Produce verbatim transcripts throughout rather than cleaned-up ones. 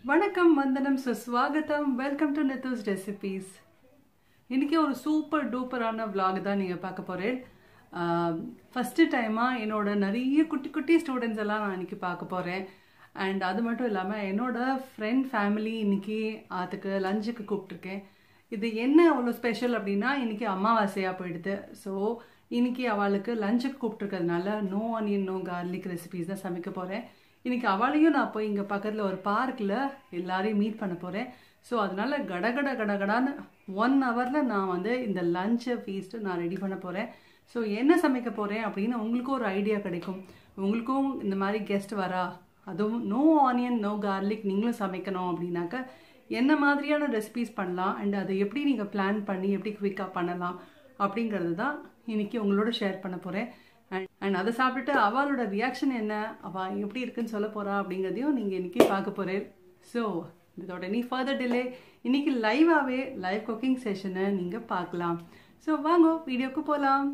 வணக்கம் வந்தனம் சுஸ்வாகத்தம் வெல்கம் டு நித்துஸ் ரெசிபீஸ். இன்றைக்கி ஒரு சூப்பர் டூப்பரான vlog தான் நீங்கள் பார்க்க போகிறேன். ஃபஸ்ட்டு டைமாக என்னோட நிறைய குட்டி குட்டி ஸ்டூடெண்ட்ஸ் எல்லாம் நான் இன்றைக்கி பார்க்க போகிறேன். அண்ட் அது மட்டும் இல்லாமல் என்னோடய ஃப்ரெண்ட் ஃபேமிலி இன்றைக்கி அதுக்கு லஞ்சுக்கு கூப்பிட்ருக்கேன். இது என்ன அவ்வளோ ஸ்பெஷல் அப்படின்னா இன்றைக்கி அமாவாசையாக போயிடுது. ஸோ இன்றைக்கி அவளுக்கு லஞ்சுக்கு கூப்பிட்ருக்கிறதுனால no onion no garlic recipes தான் சமைக்க போகிறேன். இன்றைக்கி அவளையும் நான் போய் இங்கே பக்கத்தில் ஒரு பார்க்கில் எல்லாரையும் மீட் பண்ண போகிறேன். ஸோ அதனால் கடகட கடகடான்னு ஒன் ஹவரில் நான் வந்து இந்த லஞ்சை ஃபீஸ்ட்டு நான் ரெடி பண்ண போகிறேன். ஸோ என்ன சமைக்க போகிறேன் அப்படின்னு உங்களுக்கும் ஒரு ஐடியா கிடைக்கும். உங்களுக்கும் இந்த மாதிரி கெஸ்ட் வரா, அதுவும் நோ ஆனியன் நோ கார்லிக் நீங்களும் சமைக்கணும் அப்படின்னாக்க என்ன மாதிரியான ரெசிபீஸ் பண்ணலாம் அண்ட் அதை எப்படி நீங்கள் பிளான் பண்ணி எப்படி குயிக்காக பண்ணலாம் அப்படிங்கிறது தான் இன்றைக்கி உங்களோட ஷேர் பண்ண போகிறேன். அண்ட் அண்ட் அதை சாப்பிட்டுட்டு அவளோட ரியாக்ஷன் என்ன, அவள் எப்படி இருக்குன்னு சொல்ல போகிறா அப்படிங்கிறதையும் நீங்கள் இன்றைக்கி பார்க்க போகிறேன். So without any further delay இன்றைக்கி லைவாகவே லைவ் குக்கிங் செஷனை நீங்கள் பார்க்கலாம். ஸோ வாங்க வீடியோக்கு போகலாம்.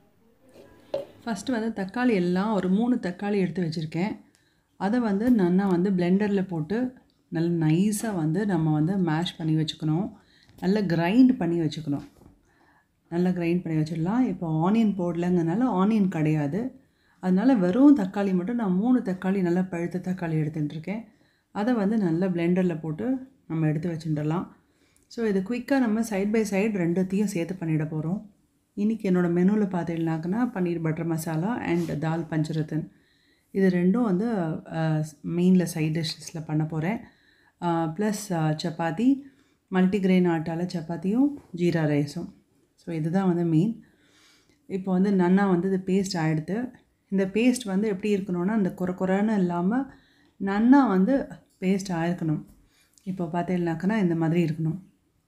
ஃபஸ்ட்டு வந்து தக்காளி எல்லாம் ஒரு மூணு தக்காளி எடுத்து வச்சுருக்கேன். அதை வந்து நல்லா வந்து பிளெண்டரில் போட்டு நல்ல நைஸாக வந்து நம்ம வந்து மேஷ் பண்ணி வச்சுக்கணும். நல்லா கிரைண்ட் பண்ணி வச்சுக்கணும். நல்லா கிரைண்ட் பண்ணி வச்சிடலாம். இப்போ ஆனியன் போடலங்கிறனால ஆனியன் கிடையாது, அதனால் வெறும் தக்காளி மட்டும் நான் மூணு தக்காளி நல்லா பழுத்த தக்காளி எடுத்துட்டுருக்கேன். அதை வந்து நல்லா பிளெண்டரில் போட்டு நம்ம எடுத்து வச்சுட்டுடலாம். ஸோ இது குயிக்காக நம்ம சைட் பை சைடு ரெண்டுத்தையும் சேர்த்து பண்ணிட போகிறோம். இன்றைக்கி என்னோடய மெனுவில் பார்த்தீங்கன்னாக்கன்னா பன்னீர் பட்டர் மசாலா அண்ட் தால் பஞ்சரத்தன் இது ரெண்டும் வந்து மெயினில் சைட் டிஷ்ஷஸில் பண்ண போகிறேன். ப்ளஸ் சப்பாத்தி, மல்டிக்ரெயின் ஆட்டால் சப்பாத்தியும் ஜீரா ரைஸும். ஸோ இதுதான் வந்து மெயின். இப்போ வந்து நன்னா வந்து இது பேஸ்ட் ஆகிடுது. இந்த பேஸ்ட் வந்து எப்படி இருக்கணும்னா அந்த குறை குறைன்னு இல்லாமல் நன்னா வந்து பேஸ்ட் ஆகிருக்கணும். இப்போ பார்த்தீங்கன்னாக்கன்னா இந்த மாதிரி இருக்கணும்.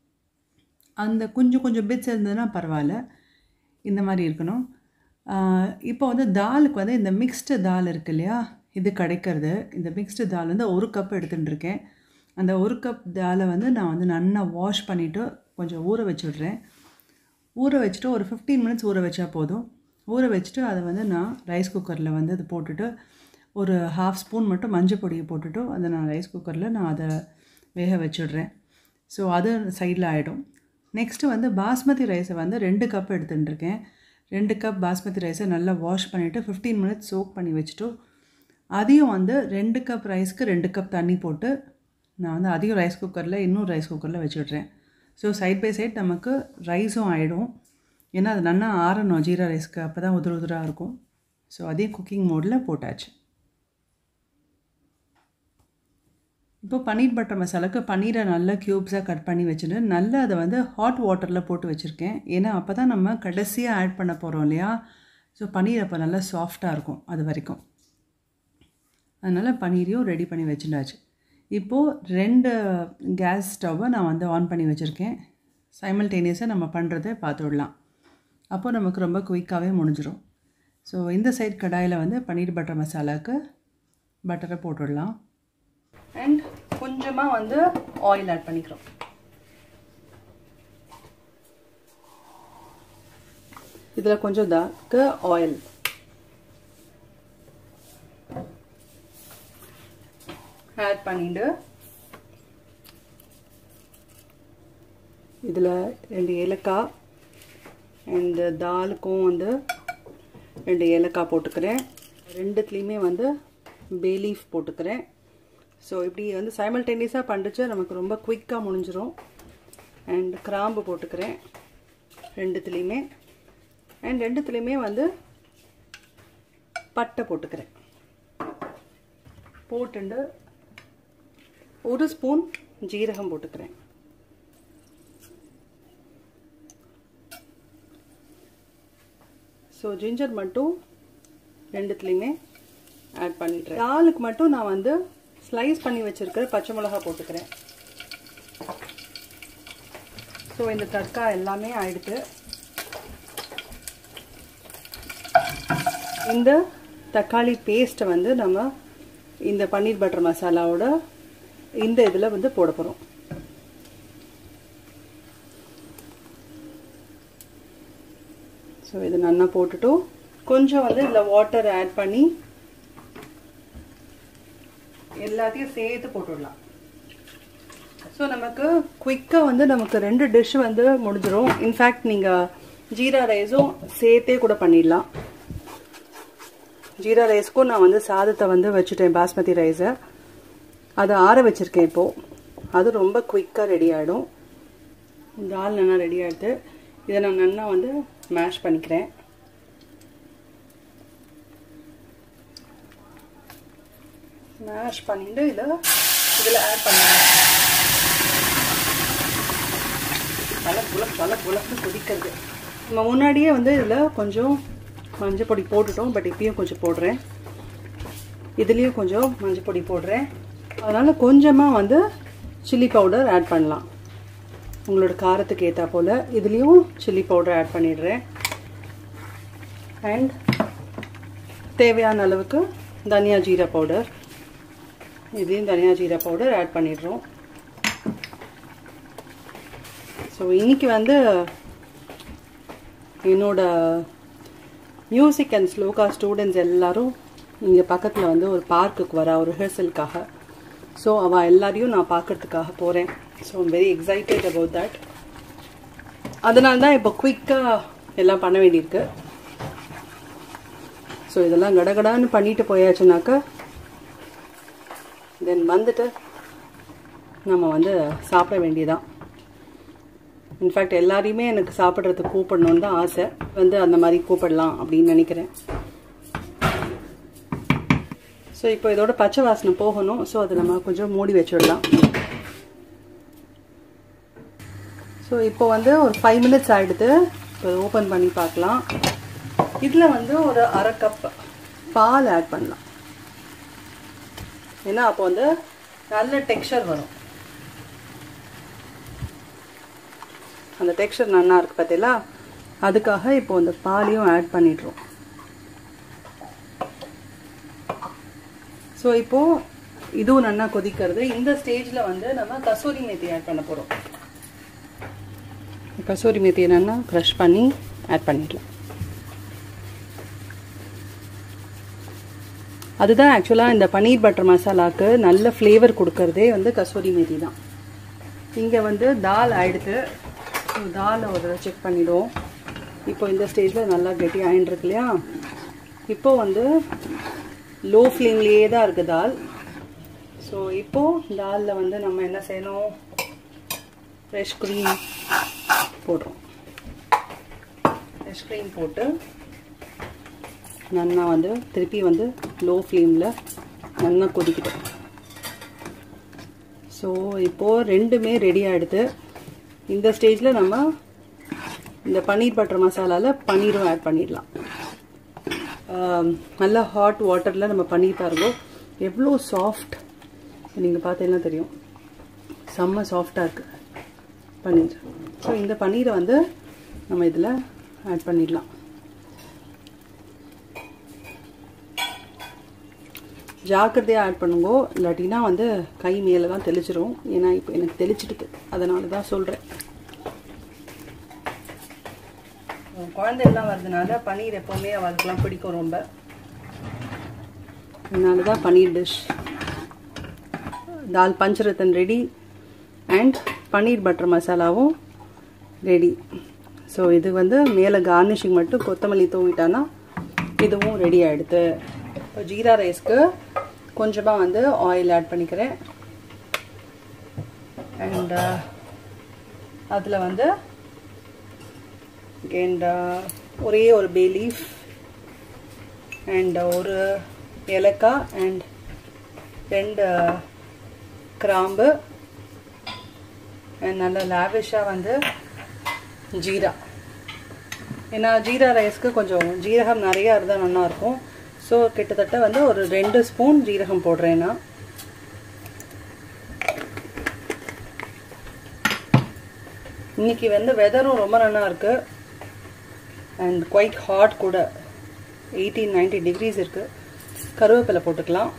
அந்த கொஞ்சம் கொஞ்சம் பிட்ஸ் இருந்ததுன்னா பரவாயில்ல, இந்த மாதிரி இருக்கணும். இப்போ வந்து தாலுக்கு வந்து இந்த மிக்ஸ்டு தால் இருக்குது இல்லையா, இது கிடைக்கிறது. இந்த மிக்ஸ்டு தால் வந்து ஒரு கப் எடுத்துட்டுருக்கேன். அந்த ஒரு கப் தாலை வந்து நான் வந்து நல்லா வாஷ் பண்ணிவிட்டு கொஞ்சம் ஊற வச்சுடுறேன். ஊற வச்சுட்டு ஒரு ஃபிஃப்டீன் மினிட்ஸ் ஊற வச்சா போதும். ஊற வச்சுட்டு அதை வந்து நான் ரைஸ் குக்கரில் வந்து அது போட்டுட்டு ஒரு ஹாஃப் ஸ்பூன் மட்டும் மஞ்சள் பொடியை போட்டுட்டு அதை நான் ரைஸ் குக்கரில் நான் அதை வேக வச்சுடுறேன். ஸோ அது சைடில் ஆகிடும். நெக்ஸ்ட்டு வந்து பாஸ்மதி ரைஸை வந்து ரெண்டு கப் எடுத்துட்டுருக்கேன். ரெண்டு கப் பாஸ்மதி ரைஸை நல்லா வாஷ் பண்ணிவிட்டு ஃபிஃப்டீன் மினிட்ஸ் சோக் பண்ணி வச்சுட்டு அதையும் வந்து ரெண்டு கப் ரைஸ்க்கு ரெண்டு கப் தண்ணி போட்டு நான் வந்து அதையும் ரைஸ் குக்கரில் இன்னும் ரைஸ் குக்கரில் வச்சுடுறேன். ஸோ சைட் பை சைட் நமக்கு ரைஸும் ஆகிடும். ஏன்னா அது நல்லா ஆறணும் ஜீரா ரைஸ்க்கு, அப்போ தான் உதிர உதிராக இருக்கும். ஸோ அதே குக்கிங் மோடில் போட்டாச்சு. இப்போ பன்னீர் பட்டர் மசாலாவுக்கு பன்னீரை நல்லா க்யூப்ஸாக கட் பண்ணி வச்சுட்டு நல்லா அதை வந்து ஹாட் வாட்டரில் போட்டு வச்சுருக்கேன். ஏன்னா அப்போ தான் நம்ம கடைசியாக ஆட் பண்ண போகிறோம் இல்லையா. ஸோ பன்னீர் அப்போ நல்லா சாஃப்டாக இருக்கும் அது வரைக்கும். அதனால் பன்னீரையும் ரெடி பண்ணி வச்சுட்டாச்சு. இப்போது ரெண்டு கேஸ் ஸ்டவ்வை நான் வந்து ஆன் பண்ணி வச்சுருக்கேன். சைமல்டேனியஸாக நம்ம பண்ணுறதை பார்த்துடலாம். அப்போது நமக்கு ரொம்ப குயிக்காகவே முடிஞ்சிடும். ஸோ இந்த சைட் கடாயில் வந்து பன்னீர் பட்டர் மசாலாவுக்கு பட்டரை போட்டுடலாம். அண்ட் கொஞ்சமாக வந்து ஆயில் ஆட் பண்ணிக்கிறோம். இதில் கொஞ்சம் தாக்கு ஆயில் ஆட் பண்ணிட்டு இதில் ரெண்டு ஏலக்காய் அண்டு தாலுக்கும் வந்து ரெண்டு ஏலக்காய் போட்டுக்கிறேன். ரெண்டுத்துலேயுமே வந்து பே லீஃப் போட்டுக்கிறேன். ஸோ இப்படி வந்து சைமல்டேனியஸாக பண்ணிச்சு நமக்கு ரொம்ப குயிக்காக முடிஞ்சிடும். அண்ட் கிராம்பு போட்டுக்கிறேன் ரெண்டுத்துலேயுமே. அண்ட் ரெண்டுத்துலேயுமே வந்து பட்டை போட்டுக்கிறேன். போட்டுண்டு ஒரு ஸ்பூன் ஜீரகம் போட்டுக்கிறேன். ஸோ ஜிஞ்சர் மட்டும் ரெண்டுத்துலேயுமே ஆட் பண்ணிடுறேன். தாலுக்கு மட்டும் நான் வந்து ஸ்லைஸ் பண்ணி வச்சுருக்கிற பச்சை மிளகா போட்டுக்கிறேன். ஸோ இந்த தக்காளி எல்லாமே ஆயிடுத்து. இந்த தக்காளி பேஸ்ட்டை வந்து நம்ம இந்த பன்னீர் பட்டர் மசாலாவோட இந்த இதில் வந்து போட போகிறோம். ஸோ இது நல்லா போட்டுட்டு கொஞ்சம் வந்து இதில் வாட்டர் ஆட் பண்ணி எல்லாத்தையும் சேர்த்து போட்டுடலாம். ஸோ நமக்கு குயிக்காக வந்து நமக்கு ரெண்டு டிஷ் வந்து முடிஞ்சிடும். இன்ஃபேக்ட் நீங்கள் ஜீரா ரைஸும் சேர்த்தே கூட பண்ணிடலாம். ஜீரா ரைஸ்க்கும் நான் வந்து சாதத்தை வந்து வச்சுட்டேன், பாஸ்மதி ரைஸை அதை ஆற வச்சுருக்கேன் இப்போது. அது ரொம்ப குயிக்காக ரெடி ஆகிடும். தால் நல்லா ரெடி ஆகிடுது. இதை நான் நல்லா வந்து மேஷ் பண்ணிக்கிறேன். மேஷ் பண்ணிட்டு இதில் இதில் ஆட் பண்ணிடுறேன். நல்லா புலக் நல்லா புலக்கு கொதிக்கிறது. நம்ம முன்னாடியே வந்து இதில் கொஞ்சம் மஞ்சள் பொடி போட்டுட்டோம், பட் இப்பயும் கொஞ்சம் போடுறேன். இதுலேயும் கொஞ்சம் மஞ்சள் பொடி போடுறேன். அதனால் கொஞ்சமாக வந்து சில்லி பவுடர் ஆட் பண்ணலாம், உங்களோட காரத்துக்கு ஏற்றா போல். இதுலேயும் சில்லி பவுடர் ஆட் பண்ணிடுறேன். அண்ட் தேவையான அளவுக்கு தனியா ஜீரா பவுடர், இதையும் தனியா ஜீரா பவுடர் ஆட் பண்ணிடுறோம். ஸோ இன்றைக்கி வந்து என்னோட மியூசிக் அண்ட் ஸ்லோகா ஸ்டூடெண்ட்ஸ் எல்லோரும் இங்கே பக்கத்தில் வந்து ஒரு பார்க்குக்கு வரா, ஒரு ரிஹர்சலுக்காக. ஸோ அவள் எல்லாரையும் நான் பார்க்குறதுக்காக போகிறேன். So I'm very excited about that. அதனால தான் இப்போ குயிக்காக எல்லாம் பண்ண வேண்டியிருக்கு. ஸோ இதெல்லாம் கடகடான்னு பண்ணிட்டு போயாச்சுனாக்கா தென் வந்துட்டு நம்ம வந்து சாப்பிட வேண்டியதான். இன்ஃபேக்ட் எல்லாரையுமே எனக்கு சாப்பிட்றதுக்கு கூப்பிடணுன்னு தான் ஆசை. வந்து அந்த மாதிரி கூப்பிடலாம் அப்படின்னு நினைக்கிறேன். ஸோ இப்போ இதோட பச்சை வாசனை போகணும். ஸோ அதை நம்ம கொஞ்சம் மூடி வச்சுடலாம். ஸோ இப்போ வந்து ஒரு ஃபைவ் மினிட்ஸ் ஆகிடுது. இப்போ ஓப்பன் பண்ணி பார்க்கலாம். இதில் வந்து ஒரு அரை கப் பால் ஆட் பண்ணலாம். ஏன்னா அப்போ வந்து நல்ல டெக்ஸ்சர் வரும். அந்த டெக்ஸ்சர் நல்லா இருக்கு பார்த்தீங்களா, அதுக்காக இப்போ அந்த பாலையும் ஆட் பண்ணிடுறோம். ஸோ இப்போது இதுவும் நல்லா கொதிக்கிறது. இந்த ஸ்டேஜில் வந்து நம்ம கசூரி மேத்தி ஆட் பண்ண போகிறோம். கசூரி மேத்தி என்னென்னா க்ரஷ் பண்ணி ஆட் பண்ணிடலாம். அதுதான் ஆக்சுவலாக இந்த பன்னீர் பட்டர் மசாலாவுக்கு நல்ல ஃப்ளேவர் கொடுக்கறதே வந்து கசூரி மேத்தி தான். இங்கே வந்து தால் ஆகிடுது. ஸோ தாலை ஒரு செக் பண்ணிவிடுவோம். இப்போ இந்த ஸ்டேஜில் நல்லா கெட்டி ஆகிட்டுருக்கு இல்லையா. இப்போது வந்து லோ ஃப்ளேம்லேயே தான் இருக்குது தால். ஸோ இப்போது தாலில் வந்து நம்ம என்ன செய்யணும், ஃப்ரெஷ் க்ரீம் போடுறோம். ஃப்ரெஷ் க்ரீம் போட்டு நல்லா வந்து திருப்பி வந்து லோ ஃப்ளேமில் நல்லா கொதிக்கிட்டோம். ஸோ இப்போது ரெண்டுமே ரெடி ஆகிடுது. இந்த ஸ்டேஜில் நம்ம இந்த பன்னீர் பட்டர் மசாலாவில் பன்னீரும் ஆட் பண்ணிடலாம். நல்லா ஹாட் வாட்டரில் நம்ம பன்னீர் பாருங்க எவ்வளோ சாஃப்ட், நீங்கள் பார்த்தீங்கன்னா தெரியும், செம்ம சாஃப்டாக இருக்குது பன்னீர். ஸோ இந்த பன்னீரை வந்து நம்ம இதில் ஆட் பண்ணிடலாம். ஜாக்கிரதையாக ஆட் பண்ணுங்கோ, இல்லாட்டினா வந்து கை மேலே தான் தெளிச்சிரும். ஏன்னா இப்போ எனக்கு தெளிச்சிடுது, அதனால தான் சொல்கிறேன். குழந்தைலாம் வர்றதுனால பன்னீர் எப்போவுமே அவளுக்குலாம் பிடிக்கும் ரொம்ப. அதனால தான் paneer dish. Dal panchratan ready and paneer butter மசாலாவும் ரெடி. ஸோ இது வந்து மேலே கார்னிஷிங் மட்டும் கொத்தமல்லி தூவிட்டானா இதுவும் ரெடி ஆகிடுது. இப்போ ஜீரா ரைஸ்க்கு கொஞ்சமாக வந்து ஆயில் ஆட் பண்ணிக்கிறேன். அண்ட் அதில் வந்து அண்ட் ஒரே ஒரு பே லீஃப் அண்ட் ஒரு ஏலக்காய் அண்ட் ரெண்டு கிராம்பு அண்ட் நல்லா லாவிஷாக வந்து ஜீரா. ஏன்னா ஜீரா ரைஸ்க்கு கொஞ்சம் ஜீரகம் நிறையா இருந்தால் நல்லாயிருக்கும். ஸோ கிட்டத்தட்ட வந்து ஒரு ரெண்டு ஸ்பூன் ஜீரகம் போடுறேன்னா. இன்னைக்கு வந்து வெதரும் ரொம்ப நல்லா இருக்கு அண்ட் குவைட் ஹாட் கூட, எயிட்டீன் நைன்டி டிகிரிஸ் இருக்கு. கருவேப்பிலை போட்டுக்கலாம்.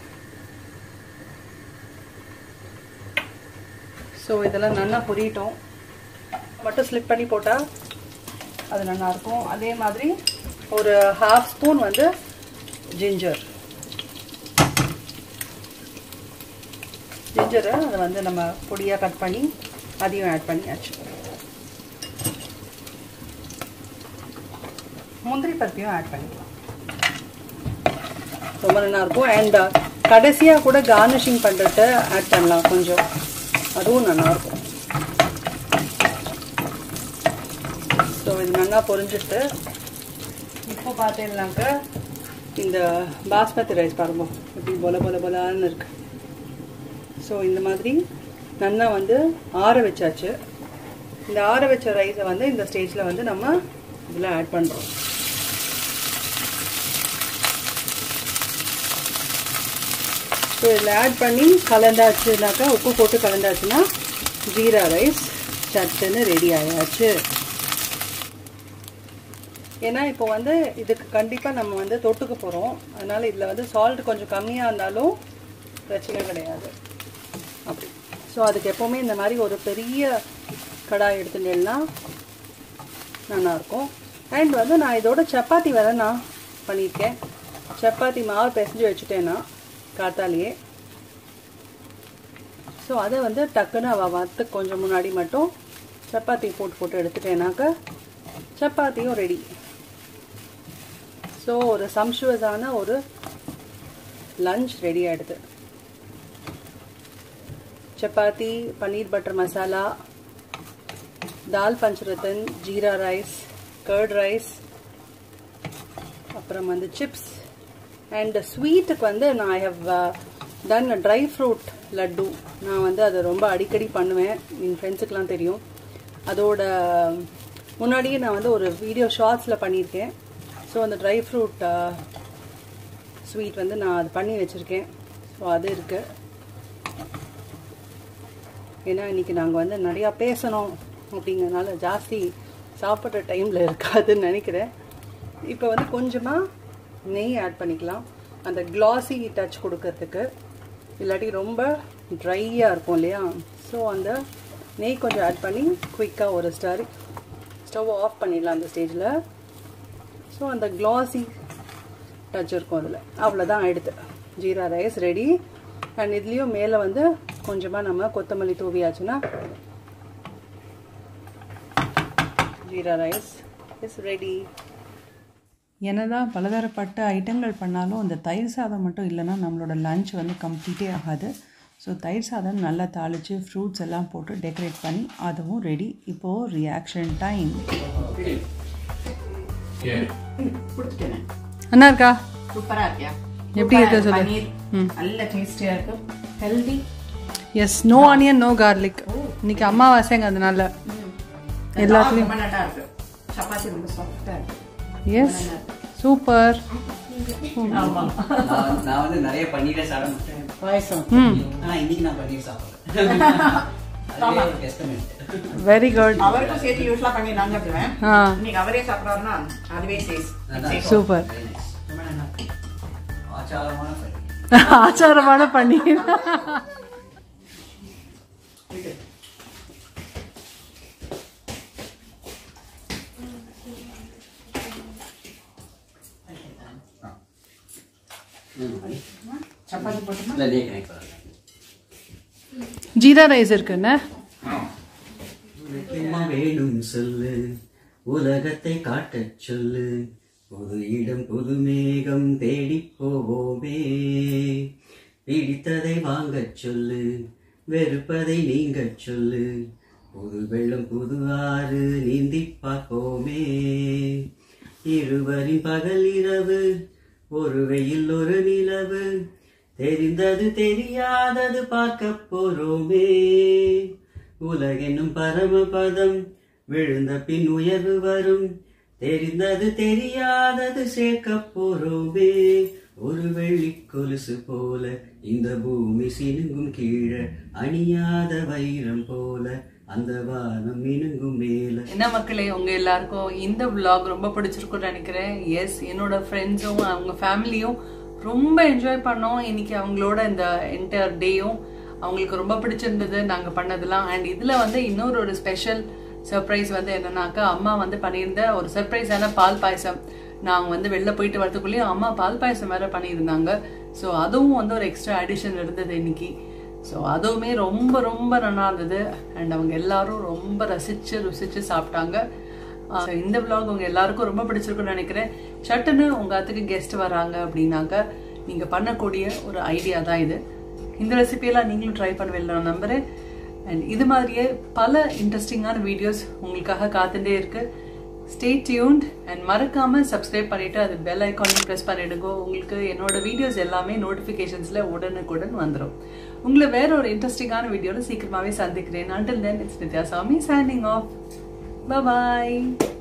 ஸோ இதெல்லாம் நல்லா பொரியட்டும். மட்டும் ஸ்லிப் பண்ணி போட்டால் அது நல்லாயிருக்கும். அதே மாதிரி ஒரு ஹாஃப் ஸ்பூன் வந்து ஜிஞ்சர். ஜிஞ்சரை அதை வந்து நம்ம பொடியாக கட் பண்ணி அதையும் ஆட் பண்ணியாச்சு. முந்திரி பருப்பையும் ஆட் பண்ணிக்கலாம். ரொம்ப நல்லா இருக்கும். அண்ட் கடைசியாக கூட கார்னிஷிங் பண்ணுறது ஆட் பண்ணலாம் கொஞ்சம், அதுவும் நல்லாயிருக்கும். ஸோ இது நல்லா பொரிஞ்சிட்டு இப்போ பார்த்தீங்கன்னாக்க இந்த பாஸ்மதி ரைஸ் பாருங்க இப்படி பொல பொல பொலான்னு இருக்கு. ஸோ இந்த மாதிரி நல்லா வந்து ஆற வச்சாச்சு. இந்த ஆற வச்ச ரைஸை வந்து இந்த ஸ்டேஜில் வந்து நம்ம இதில் ஆட் பண்ணுறோம். ஸோ இதில் ஆட் பண்ணி கலந்தாச்சுனாக்கா உப்பு போட்டு கலந்தாச்சுன்னா ஜீரா ரைஸ் சட்டுன்னு ரெடி ஆயாச்சு. ஏன்னா இப்போ வந்து இதுக்கு கண்டிப்பாக நம்ம வந்து தொட்டுக்க போகிறோம். அதனால் இதில் வந்து சால்ட் கொஞ்சம் கம்மியாக இருந்தாலும் பிரச்சனை கிடையாது அப்படி. ஸோ அதுக்கு எப்போவுமே இந்த மாதிரி ஒரு பெரிய கடாய் எடுத்துட்டேன்னா நல்லாயிருக்கும். அண்ட் வந்து நான் இதோட சப்பாத்தி வேறு நான் பண்ணியிருக்கேன். சப்பாத்தி மாவு பிசைஞ்சு வச்சுட்டேன்னா காத்தாலேயே. ஸோ அதை வந்து டக்குன்னு அவள் வத்து கொஞ்சம் முன்னாடி மட்டும் சப்பாத்தி போட்டு போட்டு எடுத்துட்டேனாக்க சப்பாத்தியும் ரெடி. ஸோ ஒரு சம்ஷுவஸான ஒரு லஞ்ச் ரெடி ஆகிடுது. Chapati, paneer butter masala, dal panchratan, jeera rice, curd rice, அப்புறம் வந்து சிப்ஸ். அண்ட் ஸ்வீட்டுக்கு வந்து நான் I have done dry fruit laddu. நான் வந்து அதை ரொம்ப அடிக்கடி பண்ணுவேன், என் ஃப்ரெண்ட்ஸுக்கெலாம் தெரியும். அதோட முன்னாடியே நான் வந்து ஒரு வீடியோ ஷார்ட்ஸில் பண்ணியிருக்கேன். ஸோ அந்த ட்ரை ஃப்ரூட் ஸ்வீட் வந்து நான் அது பண்ணி வச்சுருக்கேன். ஸோ அது இருக்குது. ஏன்னா இன்றைக்கி நாங்கள் வந்து நிறையா பேசணும் அப்படிங்கிறதுனால ஜாஸ்தி சாப்பிட்ற டைமில் இருக்காதுன்னு நினைக்கிறேன். இப்போ வந்து கொஞ்சமாக நெய் ஆட் பண்ணிக்கலாம் அந்த கிளாஸி டச் கொடுக்கறதுக்கு. இல்லாட்டி ரொம்ப ட்ரையாக இருக்கும் இல்லையா. ஸோ அந்த நெய் கொஞ்சம் ஆட் பண்ணி குயிக்காக ஒரு ஸ்டார் ஸ்டவ் ஆஃப் பண்ணிடலாம் அந்த ஸ்டேஜில். ஸோ அந்த கிளாஸி டச் இருக்கும் அதில். அவ்வளோதான் ஆகிடுது. Jeera rice ready. அண்ட் இதுலேயும் மேலே வந்து கொஞ்சமாக நம்ம கொத்தமல்லி தூவியாச்சுன்னா ஜீரா ரைஸ் இஸ் ரெடி. என்னதான் பலதரப்பட்ட ஐட்டங்கள் பண்ணாலும் அந்த தயிர் சாதம் மட்டும் இல்லைன்னா நம்மளோட லஞ்ச் வந்து கம்ப்ளீட்டே ஆகாது. ஸோ தயிர் சாதம் நல்லா தாளித்து ஃப்ரூட்ஸ் எல்லாம் போட்டு டெக்கரேட் பண்ணி அதுவும் ரெடி. இப்போது ரியாக்ஷன் டைம். அண்ணா இருக்கா? சூப்பரா இருக்கியா? எப்படி இருக்கு சொல்லு. நல்ல டேஸ்டியா இருக்கு. Healthy. Yes, no onion no garlic. இன்னைக்கு அம்மாவாசைங்க அதனால எல்லாத்துலயும் ரொம்ப நல்லா இருக்கு. சப்பாத்தி ரொம்ப சாஃப்ட்டா இருக்கு. Yes super. ஆமா, நான் வந்து நிறைய பன்னீரை சாப்பிட மாட்டேன். பாயசம். ஆனா இன்னைக்கு நான் பன்னீர் சாப்பிடுறேன். Very good. அவருக்கும் சேர்த்து யூஸ்வலா பண்ணி நான் சாப்பிடுவேன். இன்னைக்கு அவரே சாப்பிடுறாருன்னா அதுவே சேஸ். சூப்பர். ஆச்சாரமான ஆச்சாரமான பன்னீர். சப்பாத்தி போட்டுமா? ஜீரா ரைஸ் இருக்குன்னு வேணும் சொல்லு, உலகத்தை காட்டச் சொல்லு, புது இடம் புது மேகம் தேடி போவோமே, பிடித்ததை வாங்கச் சொல்லு, வெறுப்பதை நீங்கச் சொல்லு, புது வெள்ளம் புது ஆறு நீந்தி பார்ப்போமே, இருவரின் பகல் இரவு ஒரு வெயில் ஒரு நிலவு, தெரிந்தது தெரியாதது பார்க்க போறோமே, உலகென்னும் பரமபதம் விழுந்த பின் உயர்வு வரும், தெரிந்தது தெரியாதது சேர்க்க போறோமே, ஒரு வெள்ளி கொலுசு போல இந்த பூமி சினுங்கும் கீழே, அணியாத வைரம் போல அந்த வானம் மினுங்கும் மேல. என்ன மக்களே, உங்க எல்லாருக்கும் இந்த விளாக் ரொம்ப பிடிச்சிருக்கும்னு நினைக்கிறேன். எஸ், என்னோட ஃப்ரெண்ட்ஸும் அவங்க ஃபேமிலியும் ரொம்ப என்ஜாய் பண்ணோம் இன்னைக்கு. அவங்களோட இந்த என்டையர் டேயும் அவங்களுக்கு ரொம்ப பிடிச்சிருந்தது நாங்கள் பண்ணதெல்லாம். அண்ட் இதில் வந்து இன்னொரு ஒரு ஸ்பெஷல் சர்ப்ரைஸ் வந்து என்னன்னாக்கா, அம்மா வந்து பண்ணியிருந்த ஒரு சர்ப்ரைஸான பால் பாயசம். நாங்கள் வந்து வெளில போயிட்டு வரதுக்குள்ளேயும் அம்மா பால் பாயசம் வேறு பண்ணியிருந்தாங்க. ஸோ அதுவும் வந்து ஒரு எக்ஸ்ட்ரா அடிஷன் இருந்தது இன்னைக்கு. ஸோ அதுவுமே ரொம்ப ரொம்ப நல்லா இருந்தது அண்ட் அவங்க எல்லாரும் ரொம்ப ரசித்து ருசித்து சாப்பிட்டாங்க. ஸோ இந்த விலாக் உங்கள் எல்லாருக்கும் ரொம்ப பிடிச்சிருக்குன்னு நினைக்கிறேன். சட்டுன்னு உங்கள் அத்துக்கு கெஸ்ட் வராங்க அப்படின்னாக்க நீங்கள் பண்ணக்கூடிய ஒரு ஐடியா தான் இது. இந்த ரெசிபியெல்லாம் நீங்களும் ட்ரை பண்ணுவீங்க நான் நம்புகிறேன். அண்ட் இது மாதிரியே பல இன்ட்ரெஸ்டிங்கான வீடியோஸ் உங்களுக்காக காத்துட்டே இருக்கு. ஸ்டே டியூன்ட் அண்ட் மறக்காம சப்ஸ்கிரைப் பண்ணிட்டு அது பெல் ஐக்கானையும் ப்ரெஸ் பண்ணிடுங்க. உங்களுக்கு என்னோட வீடியோஸ் எல்லாமே நோட்டிஃபிகேஷன்ஸ்ல உடனுக்குடன் வந்துடும். உங்களை வேற ஒரு இன்ட்ரெஸ்டிங்கான வீடியோல சீக்கிரமாவே சந்திக்கிறேன். Until then, it's Nithya Swami signing off. Bye bye.